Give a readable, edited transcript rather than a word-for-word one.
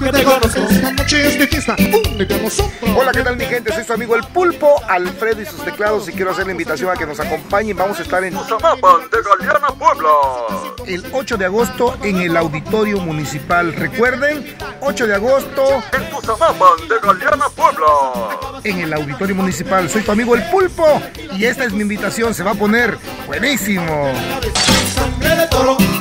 que te conozco. Esta noche es de fiesta, únete a nosotros. Hola, ¿qué tal mi gente? Soy su amigo El Pulpo, Alfredo y sus teclados, y quiero hacer la invitación a que nos acompañen. Vamos a estar en Cutzamapán de Galeana, Puebla. el 8 de agosto en el Auditorio Municipal. Recuerden, 8 de agosto En Cutzamapán de Galeana, Puebla. en el Auditorio Municipal. Soy tu amigo El Pulpo y esta es mi invitación. Se va a poner buenísimo. Sangre de toro.